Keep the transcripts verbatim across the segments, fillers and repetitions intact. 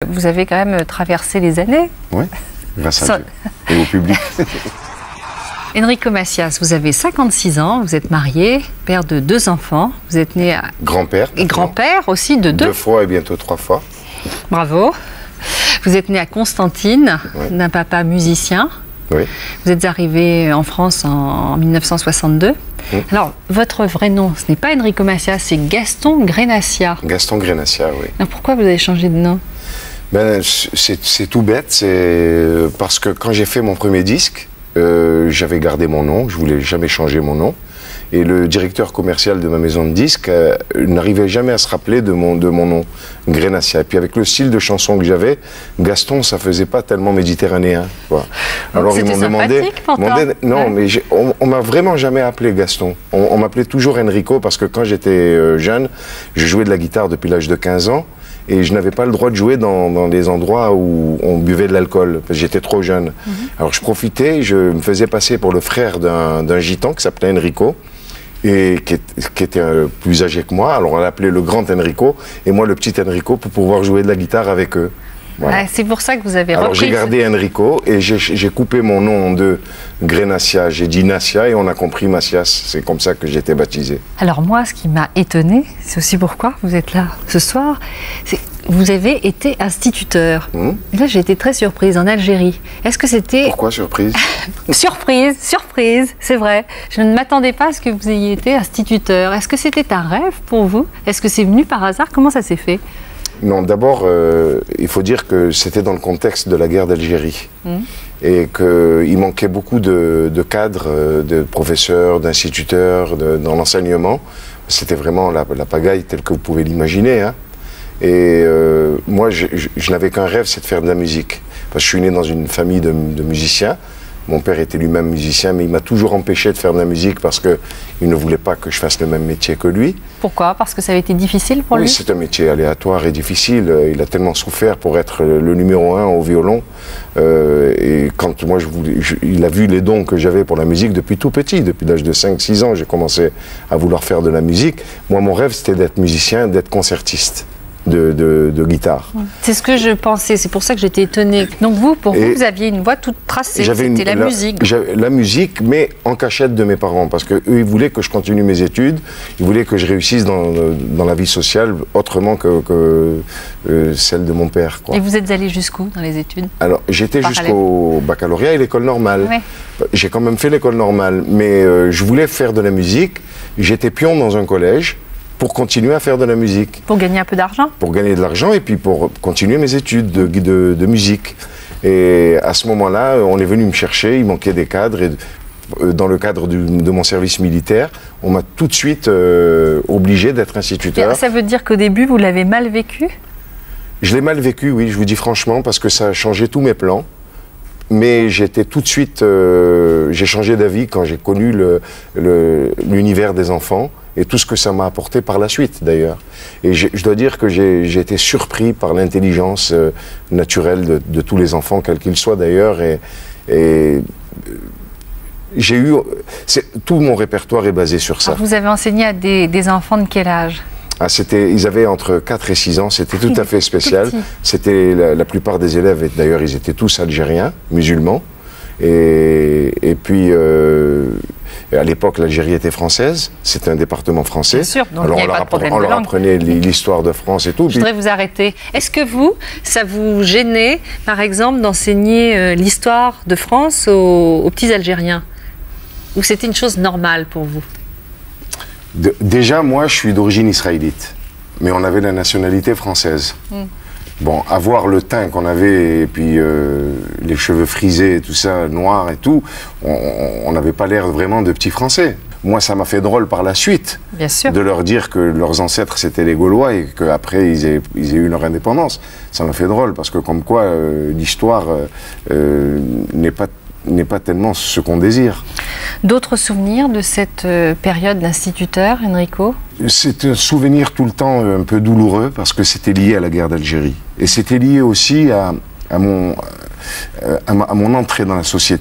Vous avez quand même traversé les années. Oui, grâce à Ça... Dieu et au public. Enrico Macias, vous avez cinquante-six ans, vous êtes marié, père de deux enfants, vous êtes né à... Grand-père. Et grand-père aussi de deux. Deux fois et bientôt trois fois. Bravo. Vous êtes né à Constantine, oui. d'un papa musicien. Oui. Vous êtes arrivé en France en mille neuf cent soixante-deux. Oui. Alors, votre vrai nom, ce n'est pas Enrico Macias, c'est Gaston Grenassia. Gaston Grenassia, oui. Alors, pourquoi vous avez changé de nom? Ben, c'est tout bête, c'est parce que quand j'ai fait mon premier disque, Euh, j'avais gardé mon nom, je voulais jamais changer mon nom. Et le directeur commercial de ma maison de disques euh, n'arrivait jamais à se rappeler de mon, de mon nom, Grenassia. Et puis avec le style de chanson que j'avais, Gaston, ça faisait pas tellement méditerranéen. Quoi. Alors ils m'ont demandé, demandé... Non, ouais. mais on, on m'a vraiment jamais appelé Gaston. On, on m'appelait toujours Enrico parce que quand j'étais euh, jeune, je jouais de la guitare depuis l'âge de quinze ans. Et je n'avais pas le droit de jouer dans, dans des endroits où on buvait de l'alcool, parce que j'étais trop jeune. Mm-hmm. Alors je profitais, je me faisais passer pour le frère d'un gitan qui s'appelait Enrico, et qui, est, qui était euh, plus âgé que moi. Alors on l'appelait le grand Enrico, et moi le petit Enrico, pour pouvoir jouer de la guitare avec eux. Voilà. Ah, c'est pour ça que vous avez Alors repris... j'ai gardé Enrico, et j'ai coupé mon nom en deux, Grenassia, j'ai dit Nassia, et on a compris Macias. C'est comme ça que j'ai été baptisé. Alors moi, ce qui m'a étonné, c'est aussi pourquoi vous êtes là ce soir, c'est vous avez été instituteur. Mmh. Et là, j'ai été très surprise, en Algérie. Est-ce que c'était... Pourquoi surprise? Surprise, surprise, c'est vrai. Je ne m'attendais pas à ce que vous ayez été instituteur. Est-ce que c'était un rêve pour vous? Est-ce que c'est venu par hasard? Comment ça s'est fait? Non, d'abord, euh, il faut dire que c'était dans le contexte de la guerre d'Algérie. Mmh. Et qu'il manquait beaucoup de, de cadres, de professeurs, d'instituteurs dans l'enseignement. C'était vraiment la, la pagaille telle que vous pouvez l'imaginer, hein. Et euh, moi, je, je, je n'avais qu'un rêve, c'est de faire de la musique. Parce que je suis né dans une famille de, de musiciens. Mon père était lui-même musicien, mais il m'a toujours empêché de faire de la musique parce qu'il ne voulait pas que je fasse le même métier que lui. Pourquoi? Parce que ça avait été difficile pour oui, lui? Oui, c'est un métier aléatoire et difficile. Il a tellement souffert pour être le numéro un au violon. Euh, et quand moi, je voulais, je, il a vu les dons que j'avais pour la musique depuis tout petit. Depuis l'âge de cinq six ans, j'ai commencé à vouloir faire de la musique. Moi, mon rêve, c'était d'être musicien, d'être concertiste. De, de, de guitare. C'est ce que je pensais, c'est pour ça que j'étais étonnée. Donc vous, pour et vous, vous aviez une voie toute tracée, c'était la, la musique. La musique, mais en cachette de mes parents, parce qu'eux, ils voulaient que je continue mes études, ils voulaient que je réussisse dans, dans la vie sociale autrement que, que euh, celle de mon père. Quoi. Et vous êtes allé jusqu'où dans les études? Alors, j'étais jusqu'au baccalauréat et l'école normale. Ouais. J'ai quand même fait l'école normale, mais euh, je voulais faire de la musique. J'étais pion dans un collège, pour continuer à faire de la musique. Pour gagner un peu d'argent? Pour gagner de l'argent et puis pour continuer mes études de, de, de musique. Et à ce moment-là, on est venu me chercher, il manquait des cadres. Et dans le cadre du, de mon service militaire, on m'a tout de suite euh, obligé d'être instituteur. Et ça veut dire qu'au début, vous l'avez mal vécu? Je l'ai mal vécu, oui, je vous dis franchement, parce que ça a changé tous mes plans. Mais j'étais tout de suite... Euh, j'ai changé d'avis quand j'ai connu l'univers des enfants. Et tout ce que ça m'a apporté par la suite, d'ailleurs. Et je dois dire que j'ai été surpris par l'intelligence euh, naturelle de, de tous les enfants, quels qu'ils soient d'ailleurs. Et, et j'ai eu... Tout mon répertoire est basé sur ça. Alors vous avez enseigné à des, des enfants de quel âge? Ah, c'était, ils avaient entre quatre et six ans, c'était tout à fait spécial. C'était la, la plupart des élèves, d'ailleurs, ils étaient tous algériens, musulmans. Et, et puis... Euh, à l'époque, l'Algérie était française, c'était un département français. Bien sûr, donc alors il on, n'y avait leur, pas de problème on de leur langue. apprenait l'histoire de France et tout. Je voudrais vous arrêter. Est-ce que vous, ça vous gênait, par exemple, d'enseigner euh, l'histoire de France aux, aux petits Algériens? Ou c'était une chose normale pour vous? de, Déjà, moi, je suis d'origine israélite, mais on avait la nationalité française. Mm. Bon, avoir le teint qu'on avait, et puis euh, les cheveux frisés, et tout ça, noirs et tout, on n'avait pas l'air vraiment de petits Français. Moi, ça m'a fait drôle par la suite, bien sûr, de leur dire que leurs ancêtres, c'était les Gaulois, et qu'après, ils aient, ils aient eu leur indépendance. Ça m'a fait drôle, parce que comme quoi, euh, l'histoire euh, n'est pas, n'est pas tellement ce qu'on désire. D'autres souvenirs de cette euh, période d'instituteur, Enrico? C'est un souvenir tout le temps un peu douloureux parce que c'était lié à la guerre d'Algérie. Et c'était lié aussi à, à, mon, à, ma, à mon entrée dans la société.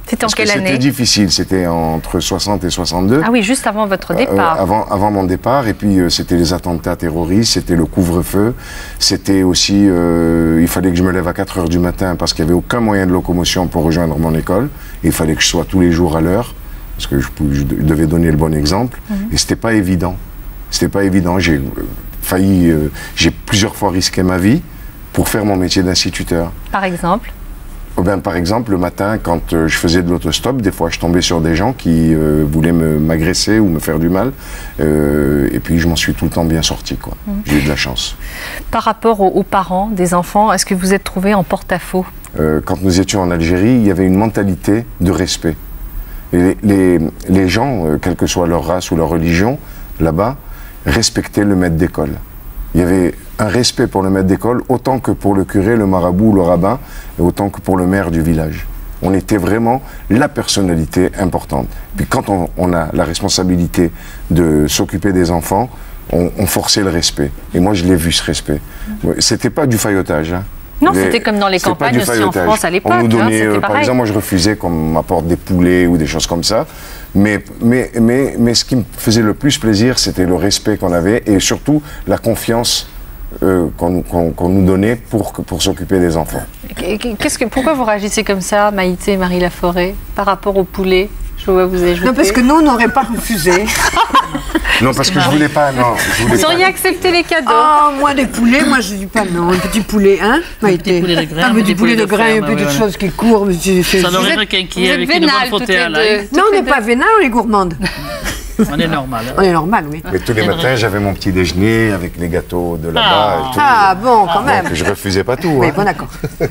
C'était en Parce quelle que année? C'était difficile, c'était entre soixante et soixante-deux. Ah oui, juste avant votre départ. Euh, avant, avant mon départ, et puis euh, c'était les attentats terroristes, c'était le couvre-feu, c'était aussi, euh, il fallait que je me lève à quatre heures du matin parce qu'il n'y avait aucun moyen de locomotion pour rejoindre mon école, et il fallait que je sois tous les jours à l'heure, parce que je, je devais donner le bon exemple, mm-hmm. et c'était pas évident. C'était pas évident, j'ai euh, failli, euh, j'ai plusieurs fois risqué ma vie pour faire mon métier d'instituteur. Par exemple? Ben, par exemple, le matin, quand euh, je faisais de l'autostop, des fois je tombais sur des gens qui euh, voulaient m'agresser ou me faire du mal. Euh, et puis je m'en suis tout le temps bien sorti, quoi. Mmh. J'ai eu de la chance. Par rapport aux, aux parents des enfants, est-ce que vous êtes trouvé en porte-à-faux? euh, Quand nous étions en Algérie, il y avait une mentalité de respect. Et les, les, les gens, euh, quelle que soit leur race ou leur religion, là-bas, respectaient le maître d'école. Il y avait un respect pour le maître d'école, autant que pour le curé, le marabout, le rabbin, et autant que pour le maire du village. On était vraiment la personnalité importante. Puis quand on, on a la responsabilité de s'occuper des enfants, on, on forçait le respect. Et moi, je l'ai vu, ce respect. C'était pas du faillotage, hein. Non, c'était comme dans les campagnes aussi en France à l'époque. On nous donnait, hein, euh, par exemple, moi je refusais qu'on m'apporte des poulets ou des choses comme ça. Mais, mais, mais, mais ce qui me faisait le plus plaisir, c'était le respect qu'on avait et surtout la confiance euh, qu'on qu'on, qu'on nous donnait pour, pour s'occuper des enfants. Qu'est-ce que, pourquoi vous réagissez comme ça, Maïté et Marie Laforêt, par rapport aux poulets? Je vois vous ajouter. Non, parce que nous, on n'aurait pas refusé. Non, parce que je voulais pas, non. Je voulais vous auriez pas. accepté les cadeaux? Ah, moi, des poulets, moi, je dis pas non. Un petit poulet, hein, Maïté? Un petit poulet de grain, un petit poulet de grain, une petite chose qui court. Mais tu, ça n'aurait êtes, rien qui avec une bonne fautée à l'ail. Non, on n'est pas vénal, on est gourmande. On est normal. Hein. On est normal, oui. Mais tous les matins, j'avais mon petit déjeuner avec les gâteaux de là-bas. Ah, et tout. ah bon, quand même. Donc, je refusais pas tout. Oui, hein. bon, d'accord.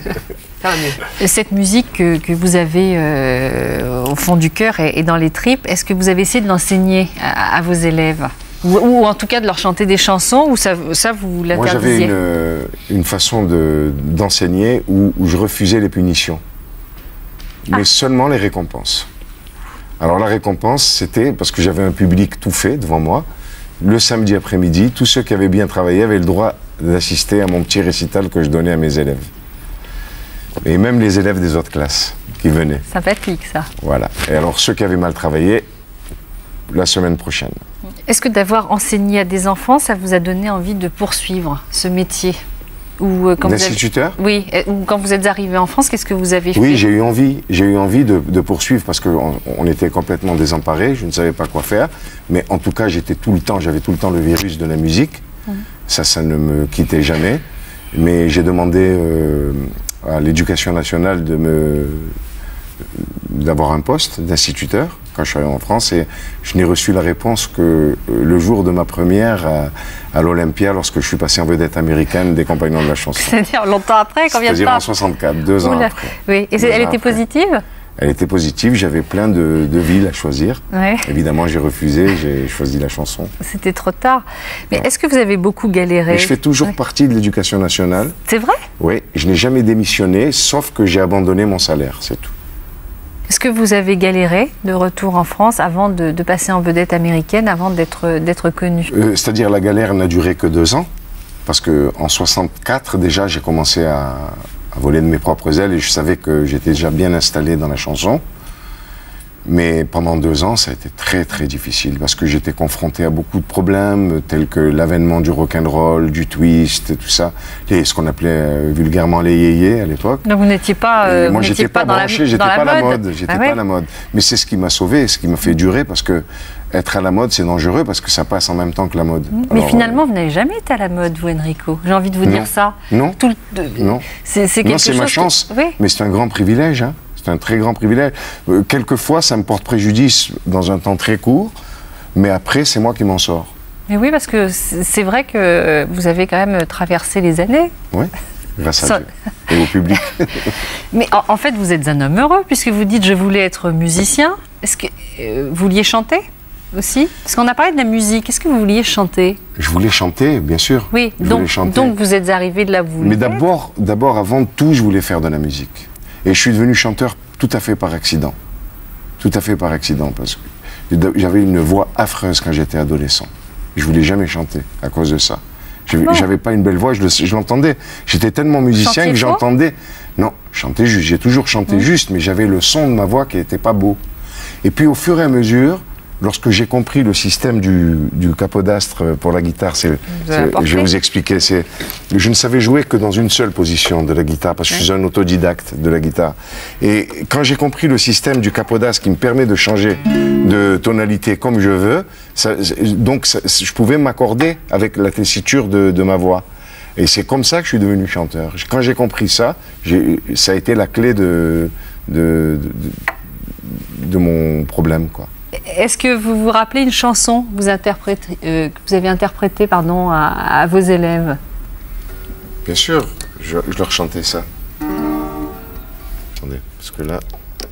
Cette musique que, que vous avez euh, au fond du cœur et, et dans les tripes, est-ce que vous avez essayé de l'enseigner à, à vos élèves ou, ou en tout cas de leur chanter des chansons, ou ça, ça vous l'interdisiez? Moi, j'avais une, une façon de, d'enseigner où, où je refusais les punitions, mais ah. seulement les récompenses. Alors la récompense, c'était, parce que j'avais un public tout fait devant moi, le samedi après-midi, tous ceux qui avaient bien travaillé avaient le droit d'assister à mon petit récital que je donnais à mes élèves. Et même les élèves des autres classes qui venaient. Sympathique, ça. Voilà. Et alors ceux qui avaient mal travaillé, la semaine prochaine. Est-ce que d'avoir enseigné à des enfants, ça vous a donné envie de poursuivre ce métier? Ou euh, quand d'instituteur? Vous avez... Oui. Ou quand vous êtes arrivé en France, qu'est-ce que vous avez fait? Oui, j'ai eu envie. J'ai eu envie de, de poursuivre parce qu'on on était complètement désemparés. Je ne savais pas quoi faire. Mais en tout cas, j'étais tout le temps, j'avais tout le temps le virus de la musique. Mmh. Ça, ça ne me quittait jamais. Mais j'ai demandé euh, à l'Éducation nationale de me d'avoir un poste d'instituteur quand je suis arrivé en France, et je n'ai reçu la réponse que le jour de ma première à, à l'Olympia, lorsque je suis passé en vedette américaine des Compagnons de la chanson. C'est-à-dire longtemps après, combien de temps? C'est-à-dire en soixante-quatre, deux ans après. Oui, et elle était positive? Elle était positive, j'avais plein de, de villes à choisir. Ouais. Évidemment, j'ai refusé, j'ai choisi la chanson. C'était trop tard. Mais est-ce que vous avez beaucoup galéré? Mais je fais toujours ouais. partie de l'Éducation nationale. C'est vrai? Oui, je n'ai jamais démissionné, sauf que j'ai abandonné mon salaire, c'est tout. Est-ce que vous avez galéré de retour en France avant de, de passer en vedette américaine, avant d'être d'être connu? euh, C'est-à-dire la galère n'a duré que deux ans, parce qu'en soixante-quatre, déjà, j'ai commencé à, à voler de mes propres ailes et je savais que j'étais déjà bien installé dans la chanson. Mais pendant deux ans, ça a été très très difficile parce que j'étais confronté à beaucoup de problèmes tels que l'avènement du rock'n'roll, du twist, tout ça, et ce qu'on appelait euh, vulgairement les yéyés à l'époque. Donc vous n'étiez pas, euh, moi j'étais pas, pas branché, j'étais pas à la mode, j'étais ah ouais. pas à la mode. Mais c'est ce qui m'a sauvé, ce qui m'a fait durer parce que être à la mode c'est dangereux parce que ça passe en même temps que la mode. Mais Alors, finalement euh... vous n'avez jamais été à la mode, vous Enrico. J'ai envie de vous non. dire ça. Non. Tout le... Non. C'est quelque non, c'est chose ma chance. Que... Oui. Mais c'est un grand privilège. Hein. C'est un très grand privilège. Euh, quelquefois, ça me porte préjudice dans un temps très court, mais après, c'est moi qui m'en sors. Mais oui, parce que c'est vrai que vous avez quand même traversé les années. Oui, grâce à ça... Dieu et au public. Mais en, en fait, vous êtes un homme heureux, puisque vous dites « je voulais être musicien ». Est-ce que euh, vous vouliez chanter aussi? Parce qu'on a parlé de la musique. Est-ce que vous vouliez chanter? Je voulais chanter, bien sûr. Oui, je donc, donc vous êtes arrivé de là où vous Mais d'abord, d'abord, avant tout, je voulais faire de la musique. Et je suis devenu chanteur tout à fait par accident. Tout à fait par accident, parce que j'avais une voix affreuse quand j'étais adolescent. Je voulais jamais chanter à cause de ça. J'avais pas une belle voix, je l'entendais. J'étais tellement musicien Chantier que j'entendais. Non, chanter juste. J'ai toujours chanté mmh. juste, mais j'avais le son de ma voix qui n'était pas beau. Et puis au fur et à mesure, lorsque j'ai compris le système du, du capodastre pour la guitare, c'est, je vais vous expliquer, c'est, je ne savais jouer que dans une seule position de la guitare, parce que ouais. je suis un autodidacte de la guitare. Et quand j'ai compris le système du capodastre qui me permet de changer de tonalité comme je veux, ça, donc ça, je pouvais m'accorder avec la tessiture de, de ma voix. Et c'est comme ça que je suis devenu chanteur. Quand j'ai compris ça, j'ai, ça a été la clé de, de, de, de mon problème, quoi. Est-ce que vous vous rappelez une chanson que vous, interprétez, euh, que vous avez interprétée pardon, à, à vos élèves? Bien sûr, je, je leur chantais ça. Attendez, parce que là...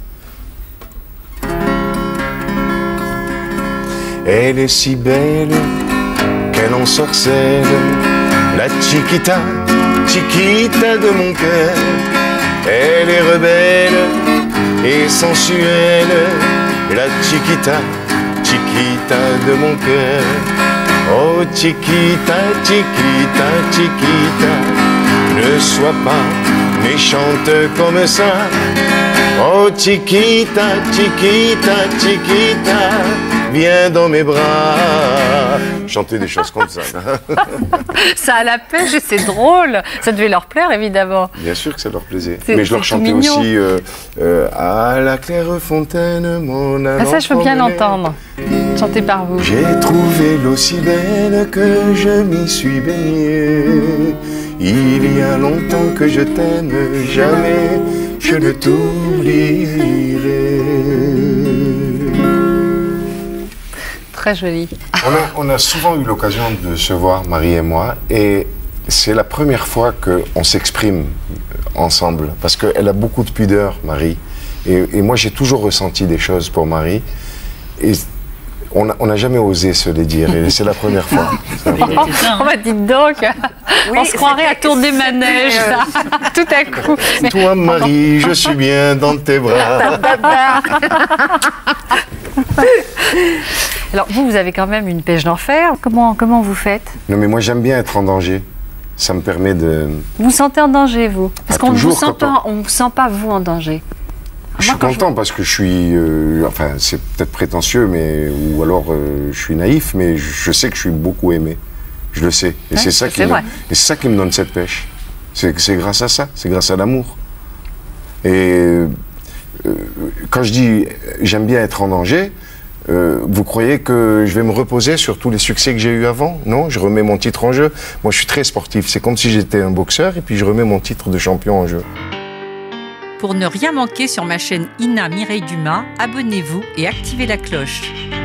Elle est si belle qu'elle ensorcelle la chiquita, chiquita de mon cœur. Elle est rebelle et sensuelle, la chiquita, chiquita de mon cœur. Oh chiquita, chiquita, chiquita, ne sois pas méchante comme ça. Oh chiquita, chiquita, chiquita, viens dans mes bras. Chanter des choses comme ça. Ça a la pêche et c'est drôle. Ça devait leur plaire, évidemment. Bien sûr que ça leur plaisait. Mais je leur chantais aussi euh, euh, à la claire fontaine, mon amant. Ah, ça, je peux bien l'entendre. Chanté par vous. J'ai trouvé l'eau si belle que je m'y suis baigné. Il y a longtemps que je t'aime, jamais je ne t'oublierai. Très joli. On a, on a souvent eu l'occasion de se voir, Marie et moi, et c'est la première fois qu'on s'exprime ensemble, parce qu'elle a beaucoup de pudeur, Marie, et, et moi j'ai toujours ressenti des choses pour Marie, et on n'a jamais osé se les dire, et c'est la première fois. On va dire donc, oui, on se croirait à tour des manèges, là, tout à coup. Mais... Toi, Marie, je suis bien dans tes bras. Alors vous, vous avez quand même une pêche d'enfer. Comment, comment vous faites? Non mais moi j'aime bien être en danger. Ça me permet de... Vous vous sentez en danger, vous? Parce ah, qu'on ne vous sent pas, on vous sent pas, vous, en danger. Je suis content je... parce que je suis... Euh, enfin, c'est peut-être prétentieux, mais ou alors euh, je suis naïf, mais je, je sais que je suis beaucoup aimé. Je le sais. Et ouais, c'est ça, ça qui me donne cette pêche. C'est grâce à ça, c'est grâce à l'amour. Et euh, quand je dis j'aime bien être en danger... Euh, vous croyez que je vais me reposer sur tous les succès que j'ai eus avant? Non, je remets mon titre en jeu. Moi, je suis très sportif. C'est comme si j'étais un boxeur et puis je remets mon titre de champion en jeu. Pour ne rien manquer sur ma chaîne Ina Mireille Dumas, abonnez-vous et activez la cloche.